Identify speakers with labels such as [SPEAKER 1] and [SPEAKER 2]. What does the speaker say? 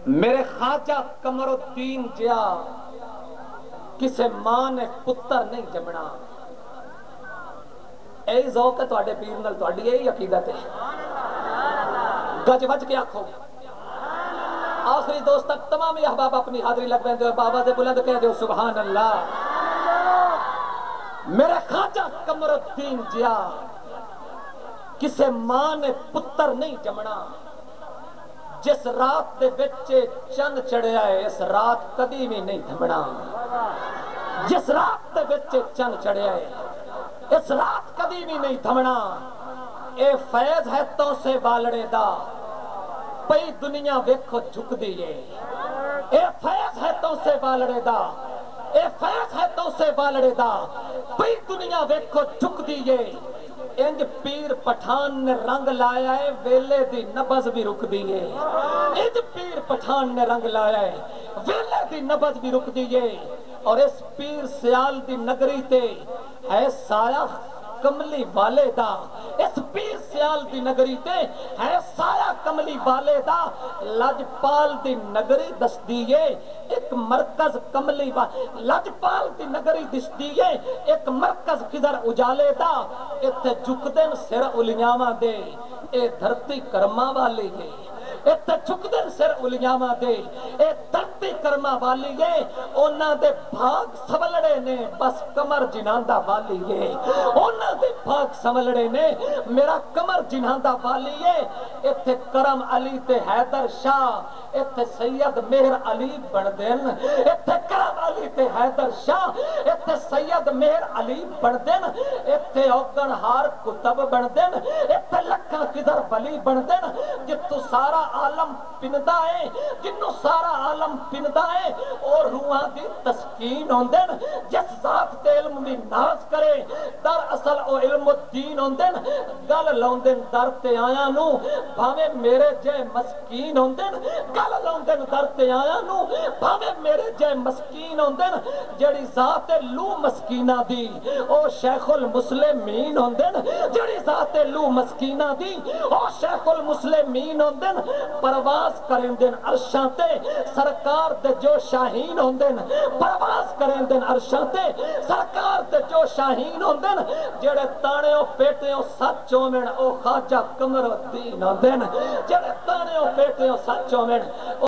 [SPEAKER 1] मेरे ख्वाजा कमरुद्दीन जिया किसे मां ने पुत्र नहीं जमना। यही ज़ौक है तुहाडे पीर नाल, तुहाडी यही अकीदत है। गज वज के आखो। आखिरी दोस्त तक तमाम अहबाब अपनी हाजिरी लग दो, बाबा से बुलंद कह दो सुभान अल्लाह। मेरे ख्वाजा कमरुद्दीन जिया किसे मां ने पुत्र नहीं जमना। जिस रात दे विच चंद चढ़िया है इस रात कदी भी नहीं थमना। जिस रात दे विच चंद चढ़िया है इस रात कदी भी नहीं थमना। ए फैज है तो से बालड़े दा पई दुनिया वेखो झुकदी है। ए फैज है तो से बालड़े दा, ए फैज है तो से बालड़े दा पई दुनिया वेखो झुकदी है। इंज पीर पठान ने रंग लाया है वेले दी नबज भी रुकदी है। इंज पीर पठान ने रंग लाया है वेले दी नबज भी रुकदी है। और इस पीर सियाल दी नगरी ते है साया कमली वाले दा। इस पीर सियाल दी नगरी ते है साया कमली वाले दा। लजपाल दी नगरी दसदी है एक मरकज कमली लजपाल दी नगरी दिसदी है एक मरकज किधर उजाले दा। इत्थे झुकदे सिर उलियावां दे ए धरती कर्मा वाली है। इत्थे झुकदे सिर उलियावां दे ए धरती कर्मा वाली है। ओना दे भाग सवलड़े ने बस कमर जिनांदा वाली है। ओना दे भाग सवलड़े ने मेरा कमर जिनांदा वाली है। इत्थे करम अली ते हैदर शाह इत्थे सैयद मेहर अली बनदेन। इत्थे करम अली ते हैदर शाह इत्थे सैयद मेहर अली बनदेन। इत्थे औगण हार कुतब बनदेन। इत्थे लखा किधर वली बनदेन। जित्थों सारा आलम पिनदा है जिन्नों सारा आलम पिनदा है और रूहां दी तस्कीन होंदे न। जिस जात ते इल्म दी नाज करे दर असल ओ इल्मुद्दीन होंदे न। गल लाउंदे दर ते आया नू भावे मेरे जय मस्कीन होंदे न। गल लाउंदे दर ते आया नू भावे मेरे जय मस्कीन होंदे न। जेड़ी जात लू मस्कीना दी ओ शेखुल मुस्लिमीन होंदे न। जेड़ी जात लू मस्कीना दी ओ शेखुल मुस्लिमीन होंदे न। परवाज करेंदे अरशां ते सरकार दे जो शाहीन होंदे न। परवाज करेंदे अरशां ते सरकार दे जो शाहीन होंदे न। जेड़े ताणेओ पेटेओ सच होवेन ओ ख्वाजा कमरुद्दीन होंदे न। जेड़े ताणेओ पेटेओ सच होवेन